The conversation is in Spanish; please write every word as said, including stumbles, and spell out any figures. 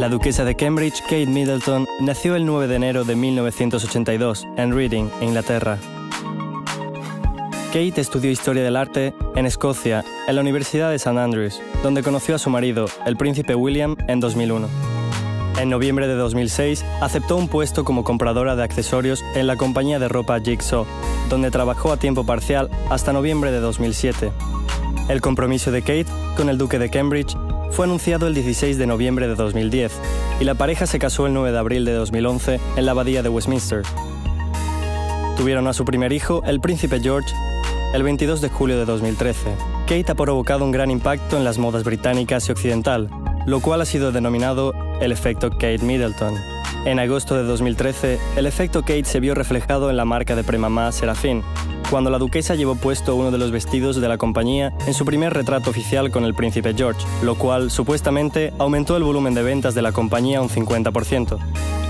La duquesa de Cambridge, Kate Middleton, nació el nueve de enero de mil novecientos ochenta y dos en Reading, Inglaterra. Kate estudió Historia del Arte en Escocia, en la Universidad de Saint Andrews, donde conoció a su marido, el príncipe William, en dos mil uno. En noviembre de dos mil seis, aceptó un puesto como compradora de accesorios en la compañía de ropa Jigsaw, donde trabajó a tiempo parcial hasta noviembre de dos mil siete. El compromiso de Kate con el duque de Cambridge fue anunciado el dieciséis de noviembre de dos mil diez, y la pareja se casó el nueve de abril de dos mil once en la abadía de Westminster. Tuvieron a su primer hijo, el príncipe George, el veintidós de julio de dos mil trece. Kate ha provocado un gran impacto en las modas británicas y occidental, lo cual ha sido denominado el efecto Kate Middleton. En agosto de dos mil trece, el efecto Kate se vio reflejado en la marca de Premamá Seraphine, cuando la duquesa llevó puesto uno de los vestidos de la compañía en su primer retrato oficial con el príncipe George, lo cual, supuestamente, aumentó el volumen de ventas de la compañía un cincuenta por ciento.